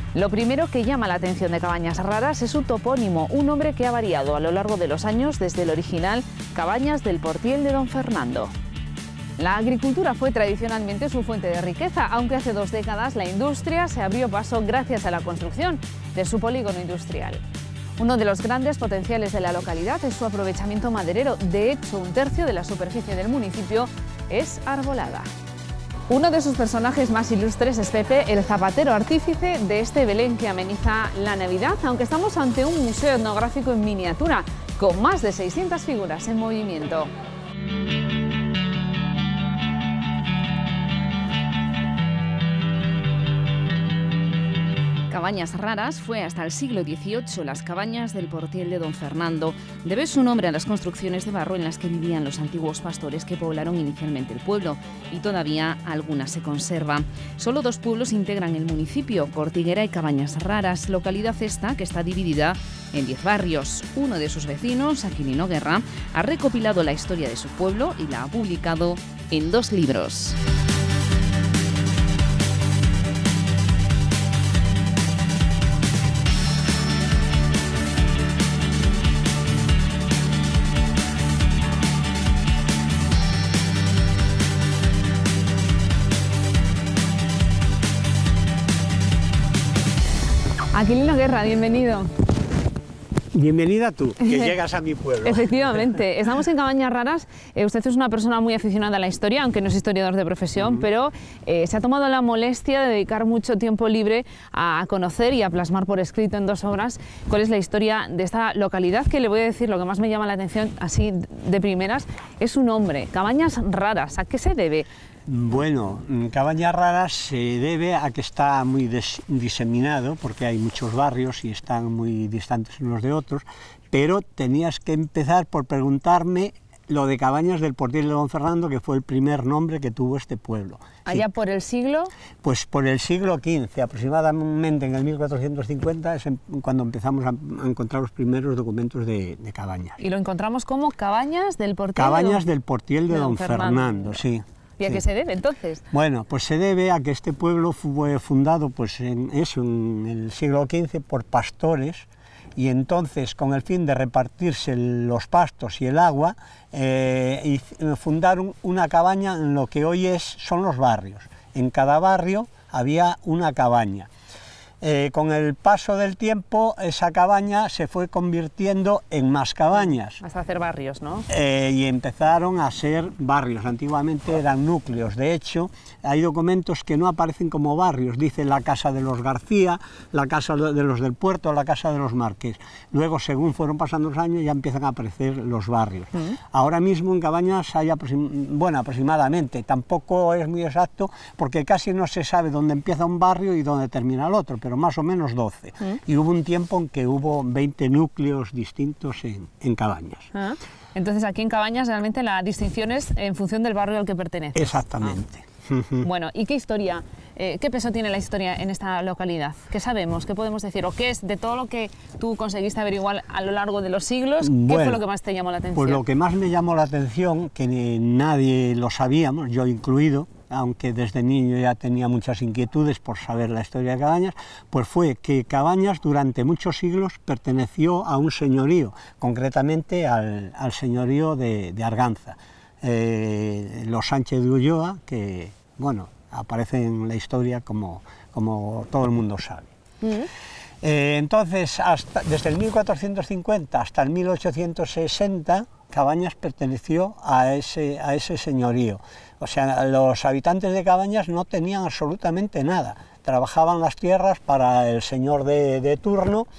Lo primero que llama la atención de Cabañas Raras es su topónimo, un nombre que ha variado a lo largo de los años desde el original Cabañas del Portiel de Don Fernando. La agricultura fue tradicionalmente su fuente de riqueza, aunque hace 2 décadas la industria se abrió paso gracias a la construcción de su polígono industrial. Uno de los grandes potenciales de la localidad es su aprovechamiento maderero. De hecho, 1/3 de la superficie del municipio es arbolada. Uno de sus personajes más ilustres es Pepe, el zapatero artífice de este Belén que ameniza la Navidad, aunque estamos ante un museo etnográfico en miniatura, con más de 600 figuras en movimiento. Cabañas Raras fue hasta el siglo XVIII las cabañas del Portiel de Don Fernando. Debe su nombre a las construcciones de barro en las que vivían los antiguos pastores que poblaron inicialmente el pueblo, y todavía algunas se conservan. Solo 2 pueblos integran el municipio, Cortiguera y Cabañas Raras, localidad esta que está dividida en 10 barrios. Uno de sus vecinos, Aquilino Guerra, ha recopilado la historia de su pueblo y la ha publicado en 2 libros. Aquilino Guerra, bienvenido. Bienvenida tú, que llegas a mi pueblo. Efectivamente, estamos en Cabañas Raras. Usted es una persona muy aficionada a la historia, aunque no es historiador de profesión, pero se ha tomado la molestia de dedicar mucho tiempo libre a conocer y a plasmar por escrito en 2 obras cuál es la historia de esta localidad, que le voy a decir, lo que más me llama la atención, así de primeras, es su nombre, Cabañas Raras. ¿A qué se debe? Bueno, Cabañas Raras se debe a que está muy diseminado, porque hay muchos barrios y están muy distantes unos de otros, pero tenías que empezar por preguntarme lo de Cabañas del Portiel de Don Fernando, que fue el primer nombre que tuvo este pueblo. ¿Allá sí. por el siglo? Pues por el siglo XV, aproximadamente en el 1450, es cuando empezamos a encontrar los primeros documentos de Cabañas. Y lo encontramos como Cabañas del Portiel del Portiel de Don Fernando, sí. ¿Y a qué se debe entonces? Bueno, pues se debe a que este pueblo fue fundado pues, en el siglo XV por pastores, y entonces con el fin de repartirse los pastos y el agua, fundaron una cabaña en lo que hoy son los barrios. En cada barrio había una cabaña. Con el paso del tiempo, esa cabaña se fue convirtiendo en más cabañas. Hasta hacer barrios, ¿no? Y empezaron a ser barrios. Antiguamente eran núcleos. De hecho, hay documentos que no aparecen como barrios. Dice la casa de los García, la casa de los del Puerto, la casa de los Márquez. Luego, según fueron pasando los años, ya empiezan a aparecer los barrios. Ahora mismo en Cabañas hay aproximadamente, tampoco es muy exacto, porque casi no se sabe dónde empieza un barrio y dónde termina el otro, pero más o menos 12. Y hubo un tiempo en que hubo 20 núcleos distintos en Cabañas. Entonces aquí en Cabañas realmente la distinción es en función del barrio al que pertenece. Exactamente. Bueno, ¿y qué historia, qué peso tiene la historia en esta localidad? ¿Qué sabemos? ¿Qué podemos decir? ¿O qué es de todo lo que tú conseguiste averiguar a lo largo de los siglos? ¿Qué fue lo que más te llamó la atención? Pues lo que más me llamó la atención, que nadie lo sabíamos, yo incluido, aunque desde niño ya tenía muchas inquietudes por saber la historia de Cabañas, pues fue que Cabañas durante muchos siglos perteneció a un señorío, concretamente al señorío de Arganza. Los Sánchez de Ulloa, que bueno, aparecen en la historia como todo el mundo sabe. Entonces, desde el 1450 hasta el 1860, Cabañas perteneció a ese señorío. O sea, los habitantes de Cabañas no tenían absolutamente nada. Trabajaban las tierras para el señor de turno.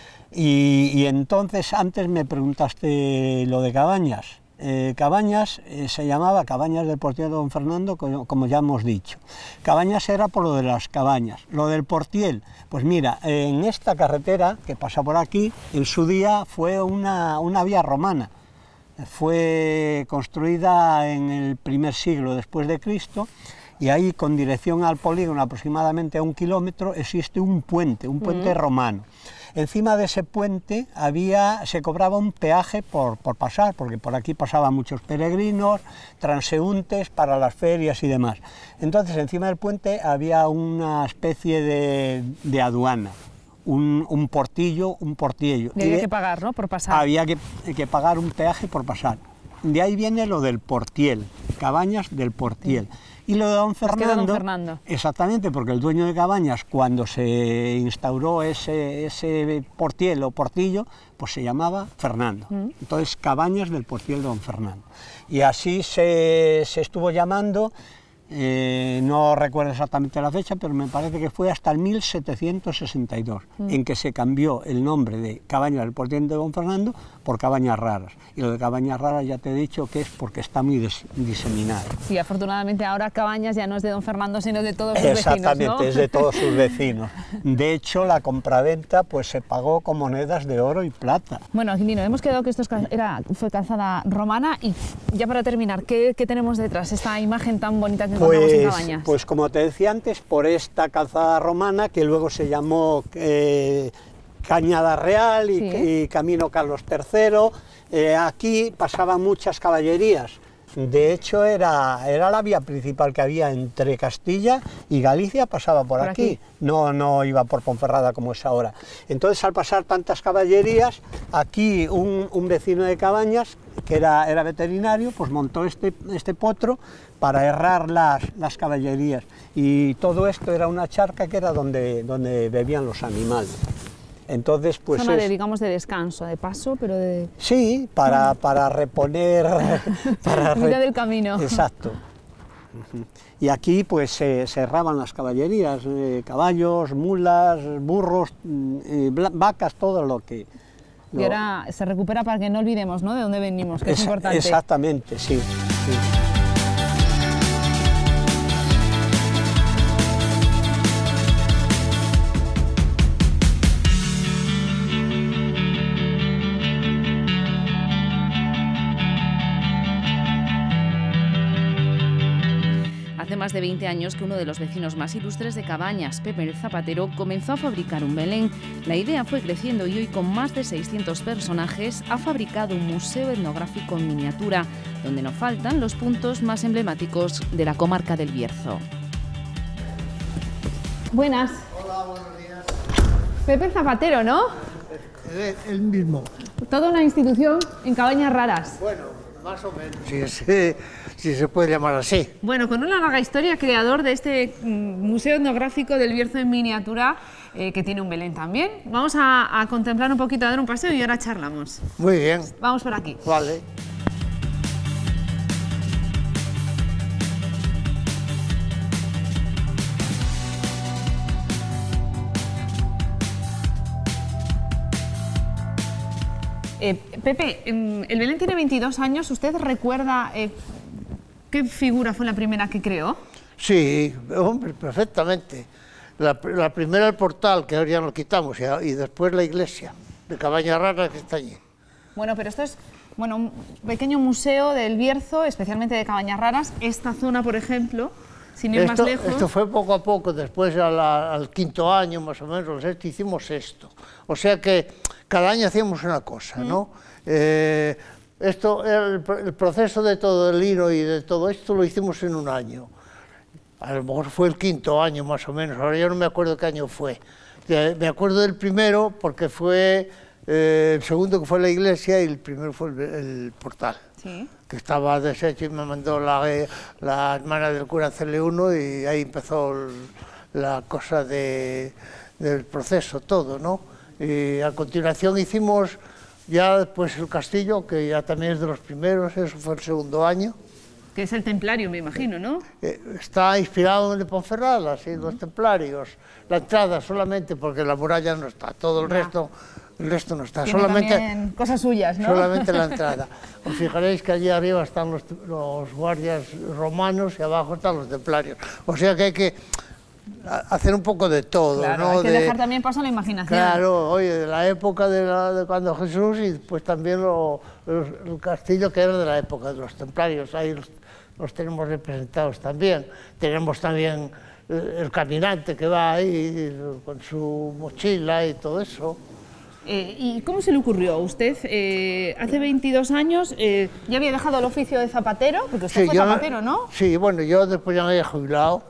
Y entonces, antes me preguntaste lo de Cabañas. Cabañas se llamaba Cabañas del Portiel de Don Fernando, como ya hemos dicho. Cabañas era por lo de las cabañas. Lo del Portiel, pues mira, en esta carretera que pasa por aquí, en su día fue una vía romana. Fue construida en el primer siglo después de Cristo y ahí con dirección al polígono aproximadamente a 1 kilómetro existe un puente romano. Encima de ese puente se cobraba un peaje por pasar, porque por aquí pasaban muchos peregrinos, transeúntes para las ferias y demás. Entonces encima del puente había una especie de aduana, un portillo. Y había que pagar, ¿no?, por pasar. Había que pagar un peaje por pasar. De ahí viene lo del Portiel, Cabañas del Portiel. Y lo de Don Fernando, exactamente, porque el dueño de Cabañas, cuando se instauró ese portiel o portillo, pues se llamaba Fernando. Entonces, Cabañas del Portiel de Don Fernando. Y así se estuvo llamando, no recuerdo exactamente la fecha, pero me parece que fue hasta el 1762, en que se cambió el nombre de Cabañas del Portiel de Don Fernando por Cabañas Raras. Y lo de Cabañas Raras ya te he dicho que es porque está muy diseminado. Sí, afortunadamente ahora Cabañas ya no es de Don Fernando, sino de todos sus vecinos, ¿no? Exactamente, es de todos sus vecinos. De hecho, la compraventa pues se pagó con monedas de oro y plata. Bueno, Aquilino, hemos quedado que esto fue calzada romana, y ya para terminar, ¿qué tenemos detrás? Esta imagen tan bonita que encontramos en Cabañas. Pues como te decía antes, por esta calzada romana, que luego se llamó Cañada Real y Camino Carlos III, aquí pasaban muchas caballerías. De hecho, era la vía principal que había entre Castilla y Galicia, pasaba por aquí. No iba por Ponferrada como es ahora. Entonces, al pasar tantas caballerías, aquí un vecino de Cabañas, que era veterinario, pues montó este potro para herrar las caballerías. Y todo esto era una charca que era donde bebían los animales. Entonces, pues zona digamos, de descanso, de paso, pero de... Sí, para reponer... Mitad del camino. Exacto. Y aquí pues se herraban las caballerías, caballos, mulas, burros, vacas, todo lo que... Y ahora se recupera para que no olvidemos, ¿no?, de dónde venimos, que es importante. Exactamente, sí. Hace más de 20 años que uno de los vecinos más ilustres de Cabañas, Pepe el Zapatero, comenzó a fabricar un Belén. La idea fue creciendo y hoy, con más de 600 personajes, ha fabricado un museo etnográfico en miniatura, donde no faltan los puntos más emblemáticos de la comarca del Bierzo. Buenas. Hola, buenos días. Pepe el Zapatero, ¿no? El mismo. Toda una institución en Cabañas Raras. Bueno, más o menos, si se puede llamar así. Bueno, con una larga historia, creador de este museo etnográfico del Bierzo en miniatura, que tiene un Belén también. Vamos a contemplar un poquito, a dar un paseo y ahora charlamos. Muy bien. Vamos por aquí. Vale. Pepe, el Belén tiene 22 años. ¿Usted recuerda qué figura fue la primera que creó? Sí, hombre, perfectamente. La primera el portal, que ahora ya lo quitamos, y después la iglesia de Cabañas Raras, que está allí. Bueno, pero esto es un pequeño museo del Bierzo, especialmente de Cabañas Raras. Esta zona, por ejemplo, sin ir más lejos... Esto fue poco a poco, después al quinto año, más o menos, el sexto, hicimos esto. O sea que cada año hacíamos una cosa, ¿no? El proceso de todo el hilo y de todo esto lo hicimos en un año. A lo mejor fue el quinto año, más o menos. Ahora yo no me acuerdo qué año fue. Me acuerdo del primero porque fue el segundo, que fue la iglesia, y el primero fue el portal. Sí. Que estaba deshecho, y me mandó la hermana del cura a hacerle uno, y ahí empezó la cosa del proceso, todo, ¿no? Y a continuación hicimos ya después el castillo, que ya también es de los primeros, eso fue el segundo año. Que es el templario, me imagino, ¿no? Está inspirado en el Ponferrada, sí, los templarios. La entrada solamente, porque la muralla no está, todo el resto no está. Tiene solamente cosas suyas, ¿no? Solamente la entrada. Os fijaréis que allí arriba están los guardias romanos y abajo están los templarios. O sea que hay que hacer un poco de todo, claro, ¿no? Hay que dejar también paso a la imaginación. Claro, oye, de la época de cuando Jesús, y pues también el castillo, que era de la época de los templarios. Ahí los tenemos representados también. Tenemos también el caminante que va ahí con su mochila y todo eso. ¿Y cómo se le ocurrió? Usted hace 22 años ya había dejado el oficio de zapatero, porque usted fue zapatero, ¿no? Sí, bueno, yo después ya me había jubilado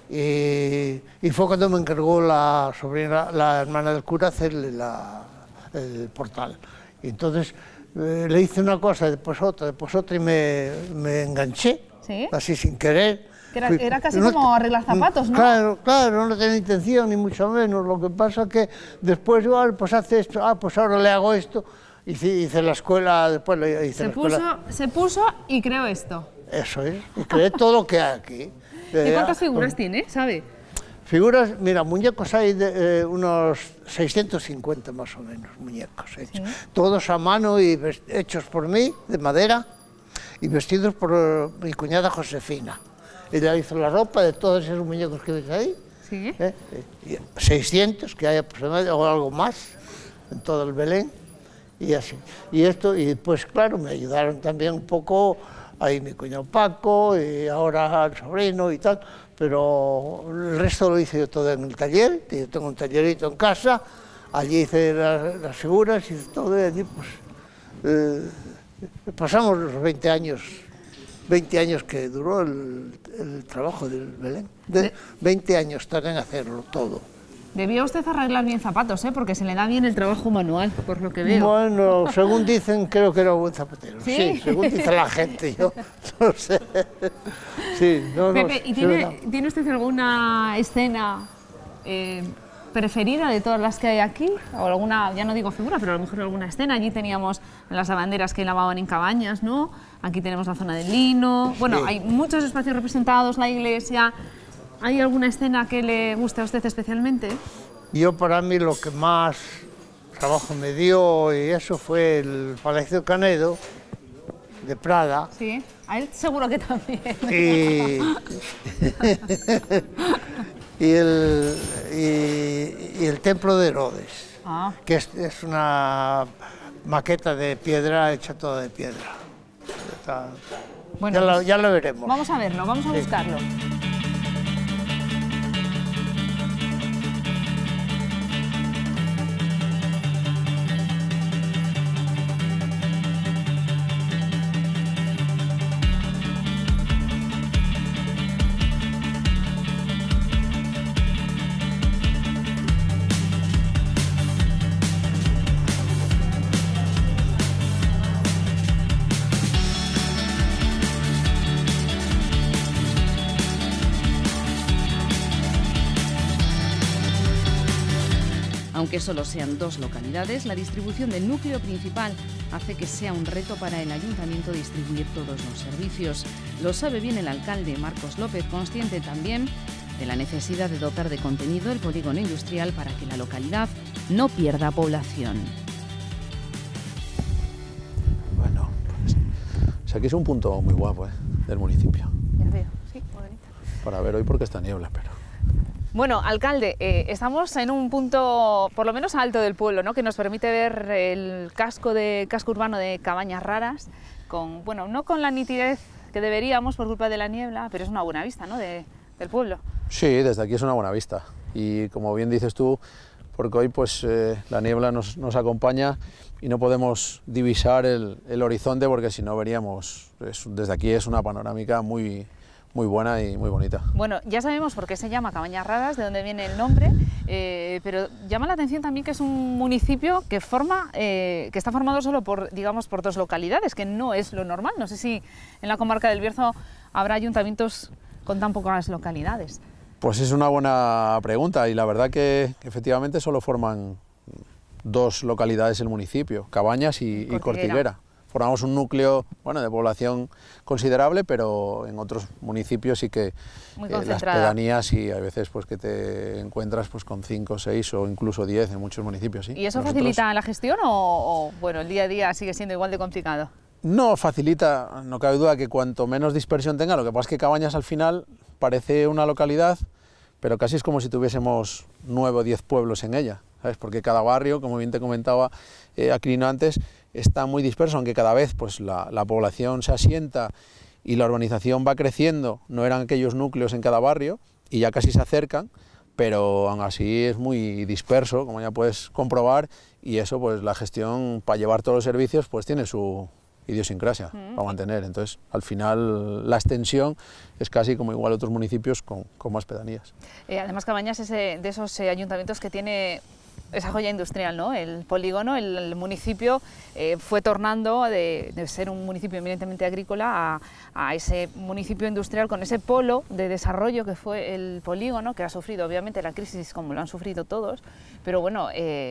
y fue cuando me encargó la sobrina, la hermana del cura, hacerle el portal. Y entonces le hice una cosa, después otra y me enganché, ¿sí? Así sin querer. Era casi como arreglar zapatos, ¿no? Claro, no tenía intención, ni mucho menos. Lo que pasa es que después, pues hace esto, pues ahora le hago esto. Hice la escuela, después hice la escuela. Se puso y creó esto. Eso es, y creé todo lo que hay aquí. ¿Y cuántas figuras tiene, sabe? Figuras, mira, muñecos hay de unos 650 más o menos, muñecos hechos. ¿Sí? Todos a mano y hechos por mí, de madera, y vestidos por mi cuñada Josefina. Ella hizo la ropa de todos esos muñecos que ves ahí. ¿Sí? 600 que hay aproximadamente, o algo más, en todo el Belén, y así. Y pues claro, me ayudaron también un poco ahí mi cuñado Paco, y ahora el sobrino y tal, pero el resto lo hice yo todo en el taller. Yo tengo un tallerito en casa, allí hice las figuras, hice todo, y allí pues pasamos los 20 años que duró el trabajo del Belén. 20 años tardé en hacerlo todo. Debía usted arreglar bien zapatos, porque se le da bien el trabajo manual, por lo que veo. Bueno, según dicen, creo que era un buen zapatero. ¿Sí? Sí, según dice la gente, yo no sé. Sí, Pepe, ¿y tiene usted alguna escena preferida de todas las que hay aquí? O alguna, ya no digo figura, pero a lo mejor alguna escena. Allí teníamos las lavanderas que lavaban en Cabañas, ¿no? Aquí tenemos la zona del lino. Bueno, sí. Hay muchos espacios representados, la iglesia. ¿Hay alguna escena que le guste a usted especialmente? Yo, para mí, lo que más trabajo me dio, y eso fue el Palacio Canedo de Prada. Sí, a él seguro que también. Y el Templo de Herodes, que es una maqueta de piedra, hecha toda de piedra. Bueno, ya lo veremos. Vamos a verlo, vamos a buscarlo. Aunque solo sean 2 localidades, la distribución del núcleo principal hace que sea un reto para el ayuntamiento distribuir todos los servicios. Lo sabe bien el alcalde Marcos López, consciente también de la necesidad de dotar de contenido el polígono industrial para que la localidad no pierda población. Bueno, pues, o sea que es un punto muy guapo del municipio. Ya veo, sí, muy bonito. Para ver hoy porque está niebla, pero... Bueno, alcalde, estamos en un punto por lo menos alto del pueblo, ¿no?, que nos permite ver el casco urbano de Cabañas Raras, bueno, no con la nitidez que deberíamos por culpa de la niebla, pero es una buena vista, ¿no?, del pueblo. Sí, desde aquí es una buena vista y como bien dices tú, porque hoy pues la niebla nos acompaña y no podemos divisar el horizonte porque si no veríamos, desde aquí es una panorámica muy buena y muy bonita. Bueno, ya sabemos por qué se llama Cabañas Raras, de dónde viene el nombre, pero llama la atención también que es un municipio que está formado solo por 2 localidades, que no es lo normal. No sé si en la comarca del Bierzo habrá ayuntamientos con tan pocas localidades. Pues es una buena pregunta y la verdad que efectivamente solo forman 2 localidades el municipio, Cabañas y Cortiguera. Formamos un núcleo, bueno, de población considerable, pero en otros municipios sí que las pedanías y hay veces pues que te encuentras pues con 5, 6 o incluso 10 en muchos municipios. ¿Sí? ¿Y eso facilita la gestión o bueno, el día a día sigue siendo igual de complicado? No, facilita, no cabe duda que cuanto menos dispersión tenga, lo que pasa es que Cabañas al final parece una localidad, pero casi es como si tuviésemos 9 o 10 pueblos en ella, ¿sabes? Porque cada barrio, como bien te comentaba Aquilino antes, está muy disperso, aunque cada vez pues, la población se asienta y la urbanización va creciendo, no eran aquellos núcleos en cada barrio y ya casi se acercan, pero aún así es muy disperso, como ya puedes comprobar, y eso pues la gestión para llevar todos los servicios pues tiene su idiosincrasia para mantener. Entonces al final la extensión es casi como igual a otros municipios con más pedanías. Además Cabañas es de esos ayuntamientos que tiene esa joya industrial, ¿no? El polígono, el municipio fue tornando de ser un municipio eminentemente agrícola a ese municipio industrial con ese polo de desarrollo que fue el polígono, que ha sufrido obviamente la crisis como lo han sufrido todos, pero bueno,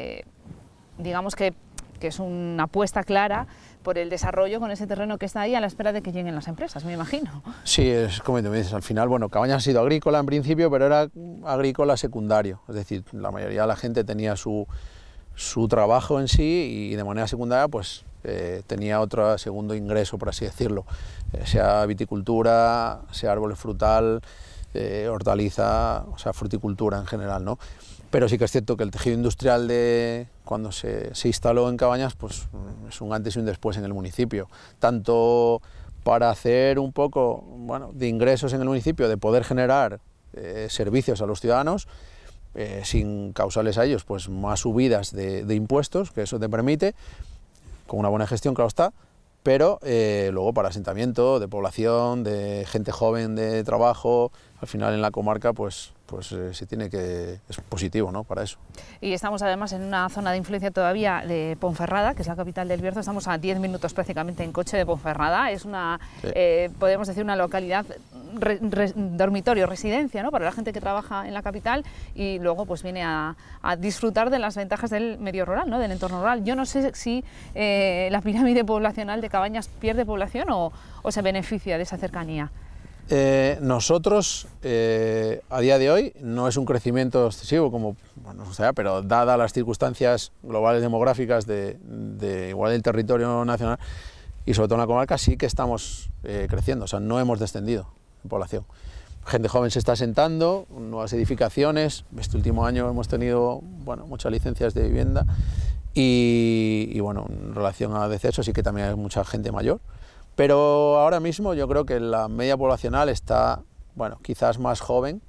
digamos que es una apuesta clara por el desarrollo con ese terreno que está ahí a la espera de que lleguen las empresas, me imagino. Sí, es como tú me dices, al final, bueno, Cabañas ha sido agrícola en principio, pero era agrícola secundario, es decir, la mayoría de la gente tenía su trabajo en sí y de manera secundaria pues tenía otro segundo ingreso, por así decirlo, sea viticultura, sea árbol frutal, hortaliza, o sea, fruticultura en general, ¿no? Pero sí que es cierto que el tejido industrial de cuando se instaló en Cabañas pues es un antes y un después en el municipio, tanto para hacer un poco, bueno, de ingresos en el municipio, de poder generar servicios a los ciudadanos, sin causarles a ellos pues más subidas de impuestos, que eso te permite, con una buena gestión, claro está, pero luego para asentamiento de población, de gente joven de trabajo, al final en la comarca pues se tiene que, es positivo, ¿no?, para eso. Y estamos además en una zona de influencia todavía de Ponferrada, que es la capital del Bierzo, estamos a 10 minutos prácticamente en coche de Ponferrada, es una, sí, podemos decir una localidad, dormitorio, residencia, ¿no?, para la gente que trabaja en la capital y luego pues viene a disfrutar de las ventajas del medio rural, ¿no?, del entorno rural. Yo no sé si la pirámide poblacional de Cabañas pierde población o se beneficia de esa cercanía. Nosotros, a día de hoy, no es un crecimiento excesivo, como, bueno, o sea, pero dadas las circunstancias globales demográficas igual del territorio nacional y sobre todo en la comarca, sí que estamos creciendo, o sea, no hemos descendido en población. Gente joven se está asentando, nuevas edificaciones, este último año hemos tenido, bueno, muchas licencias de vivienda y bueno, en relación a decesos sí que también hay mucha gente mayor. Pero ahora mismo yo creo que la media poblacional está, bueno, quizás más joven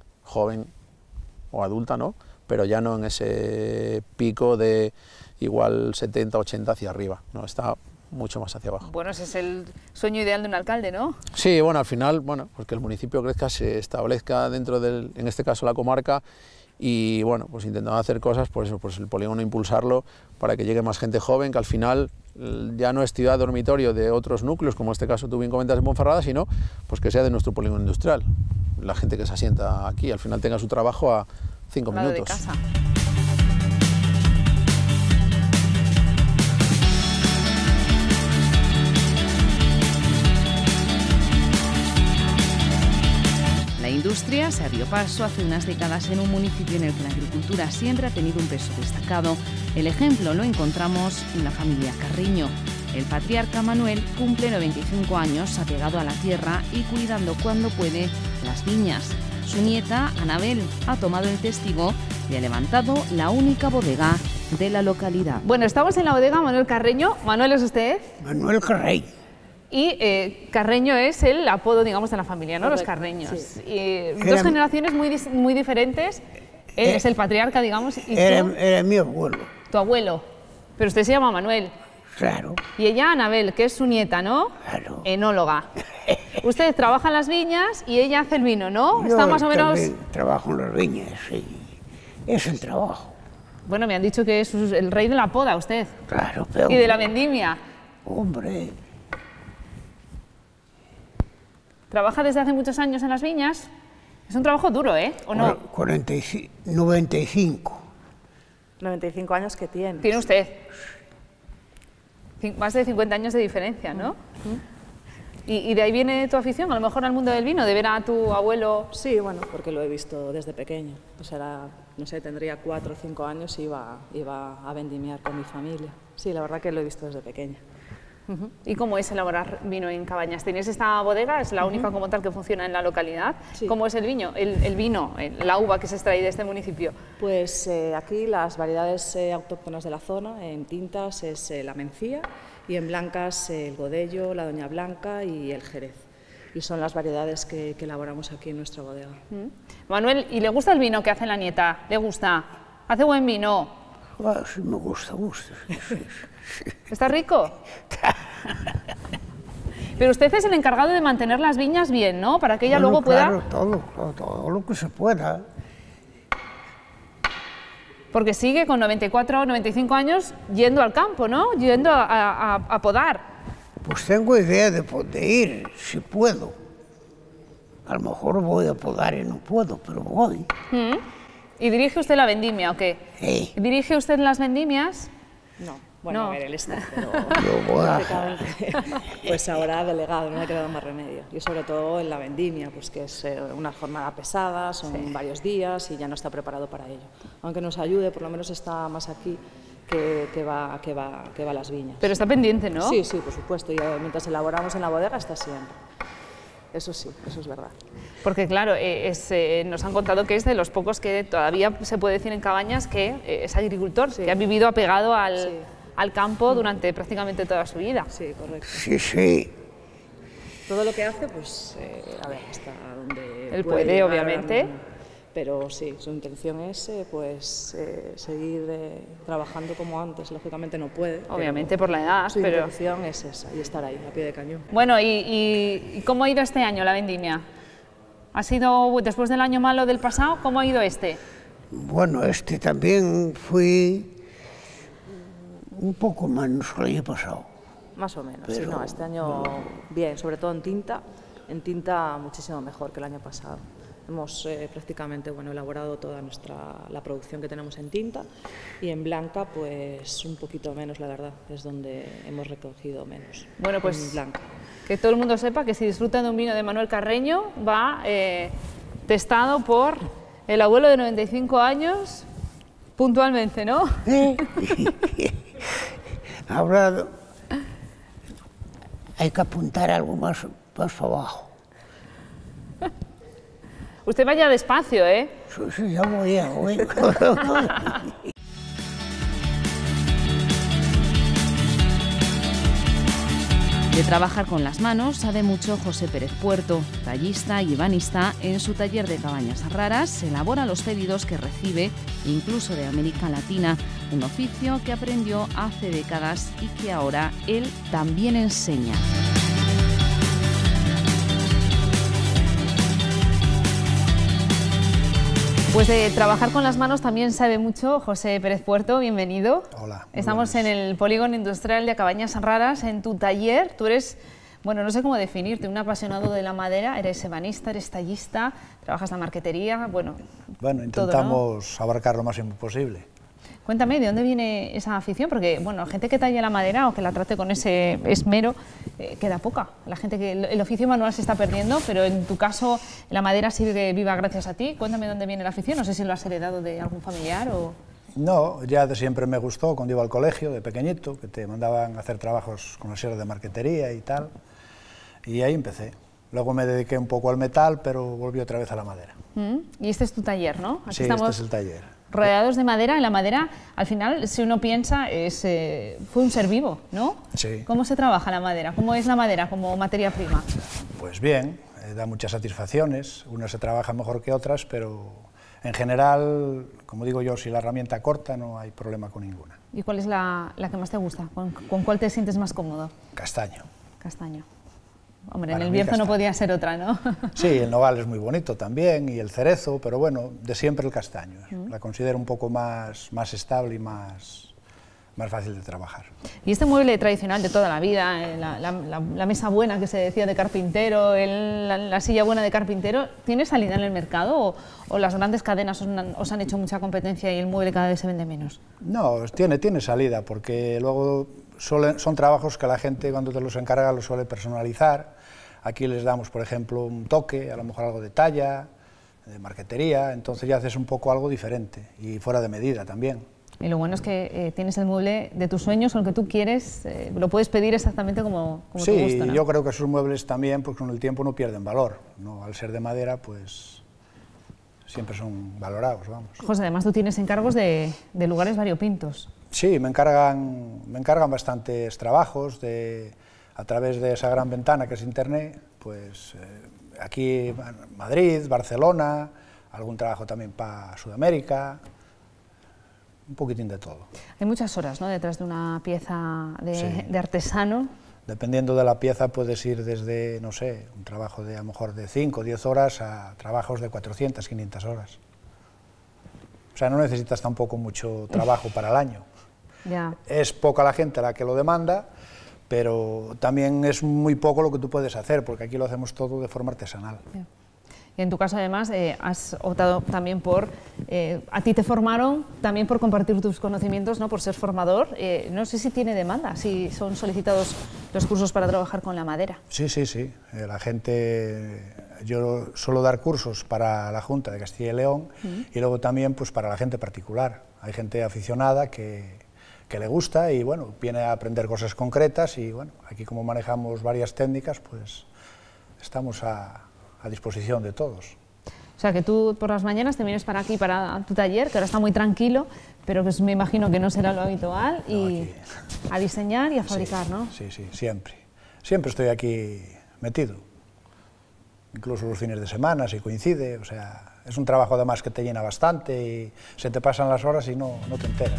o adulta, ¿no?, pero ya no en ese pico de igual 70, 80 hacia arriba, ¿no?, está mucho más hacia abajo. Bueno, ese es el sueño ideal de un alcalde, ¿no? Sí, bueno, al final, bueno, pues que el municipio crezca, se establezca dentro del, en este caso la comarca, y bueno, pues intentando hacer cosas, por eso, pues el polígono impulsarlo para que llegue más gente joven, que al final ya no es ciudad dormitorio de otros núcleos, como en este caso tú bien comentas en Ponferrada, sino pues que sea de nuestro polígono industrial. La gente que se asienta aquí al final tenga su trabajo a 5 minutos. De casa. La industria se abrió paso hace unas décadas en un municipio en el que la agricultura siempre ha tenido un peso destacado. El ejemplo lo encontramos en la familia Carreño. El patriarca Manuel cumple 95 años apegado a la tierra y cuidando cuando puede las viñas. Su nieta, Anabel, ha tomado el testigo y ha levantado la única bodega de la localidad. Bueno, estamos en la bodega Manuel Carreño. ¿Manuel es usted? Manuel Carreño. Y Carreño es el apodo, digamos, de la familia, ¿no? Correcto. Los Carreños. Sí. Dos generaciones muy diferentes. Él es el patriarca, digamos, y era mi abuelo. Tu abuelo. Pero usted se llama Manuel. Claro. Y ella, Anabel, que es su nieta, ¿no? Claro. Enóloga. Usted trabaja en las viñas y ella hace el vino, ¿no? Yo está más o menos... trabajo en las viñas, sí. Es el trabajo. Bueno, me han dicho que es el rey de la poda, usted. Claro, pero... Y de la vendimia. Hombre... ¿Trabaja desde hace muchos años en las viñas? Es un trabajo duro, ¿eh? ¿O no? 95. 95 años que tiene. Tiene usted. Más de 50 años de diferencia, ¿no? ¿Y de ahí viene tu afición, a lo mejor al mundo del vino, de ver a tu abuelo? Sí, bueno, porque lo he visto desde pequeño. O sea, no sé, tendría 4 o 5 años y iba a vendimiar con mi familia. Sí, la verdad que lo he visto desde pequeña. ¿Y cómo es elaborar vino en Cabañas? ¿Tenéis esta bodega? ¿Es la única como tal que funciona en la localidad? Sí. ¿Cómo es el vino, la uva que se extrae de este municipio? Pues aquí las variedades autóctonas de la zona, en tintas es la mencía y en blancas el godello, la doña blanca y el jerez. y son las variedades que elaboramos aquí en nuestra bodega. Manuel, ¿y le gusta el vino que hace la nieta? ¿Le gusta? ¿Hace buen vino? Ah, sí, me gusta. ¿Está rico? Pero usted es el encargado de mantener las viñas bien, ¿no? Para que ella luego pueda... Claro, todo lo que se pueda. Porque sigue con 94 o 95 años yendo al campo, ¿no? Yendo a podar. Pues tengo idea de ir, si puedo. A lo mejor voy a podar y no puedo, pero voy. ¿Y dirige usted la vendimia o qué? Sí. ¿Dirige usted las vendimias? No, bueno, No. a ver, él está, pero Yo voy a... prácticamente, pues ahora delegado, no me ha quedado más remedio. Y sobre todo en la vendimia, pues que es una jornada pesada, son varios días y ya no está preparado para ello. Aunque nos ayude, por lo menos está más aquí que va a las viñas. Pero está pendiente, ¿no? Sí, sí, por supuesto, y mientras elaboramos en la bodega está siempre. Eso sí, eso es verdad. Porque claro, nos han contado que es de los pocos que todavía se puede decir en Cabañas que es agricultor, que ha vivido apegado al campo durante prácticamente toda su vida. Sí, correcto. Sí. Todo lo que hace, pues, a ver, hasta donde Él puede, llegar, obviamente. Pero sí, su intención es, seguir trabajando como antes. Lógicamente no puede. Obviamente por la edad, Su pero... intención es esa, y estar ahí, a pie de cañón. Bueno, ¿y cómo ha ido este año la vendimia? ¿Ha sido, después del año malo del pasado, cómo ha ido este? Bueno, también fui un poco menos que el año pasado. Más o menos, Pero sí, no, este año bien, sobre todo en tinta muchísimo mejor que el año pasado. Hemos prácticamente elaborado toda la producción que tenemos en tinta, y en blanca pues un poquito menos, la verdad, es donde hemos recogido menos. Bueno, pues en blanca. que todo el mundo sepa que si disfrutan de un vino de Manuel Carreño, va testado por el abuelo de 95 años puntualmente, ¿no? Ahora hay que apuntar algo más abajo. Usted vaya despacio, ¿eh? Sí, ya voy. De trabajar con las manos sabe mucho José Pérez Puerto, tallista y ebanista. En su taller de cabañas raras elabora los pedidos que recibe, incluso de América Latina, un oficio que aprendió hace décadas y que ahora él también enseña. Pues de trabajar con las manos también sabe mucho José Pérez Puerto, bienvenido. Hola. Estamos en el Polígono Industrial de Cabañas Raras, en tu taller. Tú eres, no sé cómo definirte, un apasionado de la madera, eres ebanista, eres tallista, trabajas la marquetería, Bueno, todo, intentamos abarcar lo máximo posible. Cuéntame, ¿de dónde viene esa afición? Porque, gente que talle la madera o que la trate con ese esmero, queda poca. La gente que el oficio manual se está perdiendo, pero en tu caso la madera sigue viva gracias a ti. Cuéntame dónde viene la afición, no sé si lo has heredado de algún familiar o... No, ya de siempre me gustó cuando iba al colegio, de pequeñito, que te mandaban a hacer trabajos con las de marquetería y tal, y ahí empecé. Luego me dediqué un poco al metal, pero volví otra vez a la madera. Y este es tu taller, ¿no? Aquí sí, estamos... este es el taller. Rodeados de madera, y la madera, al final, si uno piensa, fue un ser vivo, ¿no? Sí. ¿Cómo se trabaja la madera? ¿Cómo es la madera como materia prima? Pues bien, da muchas satisfacciones, unas se trabajan mejor que otras, pero en general, como digo yo, si la herramienta corta no hay problema con ninguna. ¿Y cuál es la que más te gusta? ¿Con cuál te sientes más cómodo? Castaño. Castaño. Hombre, Para en el mí, Bierzo castaño. no podía ser otra, ¿no? Sí, el nogal es muy bonito también, y el cerezo, pero bueno, de siempre el castaño. La considero un poco más estable y más fácil de trabajar. Y este mueble tradicional de toda la vida, la mesa buena que se decía de carpintero, la silla buena de carpintero, ¿tiene salida en el mercado o las grandes cadenas os han hecho mucha competencia y el mueble cada vez se vende menos? No, tiene salida, porque luego son trabajos que la gente cuando te los encarga los suele personalizar. Aquí les damos, por ejemplo, un toque, a lo mejor algo de talla, de marquetería, entonces ya haces un poco algo diferente y fuera de medida también. Y lo bueno es que tienes el mueble de tus sueños, o el que tú quieres, lo puedes pedir exactamente como te gusta, ¿no? Sí, yo creo que esos muebles también, pues con el tiempo no pierden valor, ¿no? Al ser de madera, pues siempre son valorados, vamos. José, además tú tienes encargos de lugares variopintos. Sí, me encargan bastantes trabajos, a través de esa gran ventana que es Internet, pues aquí en Madrid, Barcelona, algún trabajo también para Sudamérica, un poquitín de todo. Hay muchas horas, ¿no?, detrás de una pieza de artesano. Dependiendo de la pieza puedes ir desde, no sé, un trabajo de a lo mejor de 5 o 10 horas a trabajos de 400, 500 horas. O sea, no necesitas tampoco mucho trabajo para el año. Ya. Es poca la gente la que lo demanda, pero también es muy poco lo que tú puedes hacer, porque aquí lo hacemos todo de forma artesanal. Ya. Y en tu caso, además, has optado también por... a ti te formaron también por compartir tus conocimientos, ¿no?, por ser formador. No sé si tiene demanda, si son solicitados los cursos para trabajar con la madera. Sí, sí, sí. La gente... Yo suelo dar cursos para la Junta de Castilla y León y luego también pues, para la gente particular. Hay gente aficionada que le gusta y bueno, viene a aprender cosas concretas y bueno, aquí como manejamos varias técnicas, pues estamos a disposición de todos. O sea, que tú por las mañanas te vienes para aquí, para tu taller, que ahora está muy tranquilo, pero que me imagino que no será lo habitual, y a diseñar y a fabricar, sí, ¿no? Sí, sí, siempre. Siempre estoy aquí metido. Incluso los fines de semana, si coincide, o sea, es un trabajo además que te llena bastante y se te pasan las horas y no te enteras.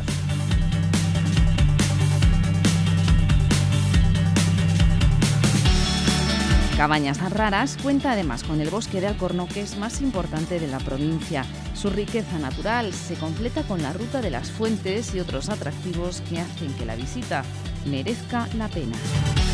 Cabañas Raras cuenta además con el bosque de Alcornoques más importante de la provincia. Su riqueza natural se completa con la ruta de las fuentes y otros atractivos que hacen que la visita merezca la pena.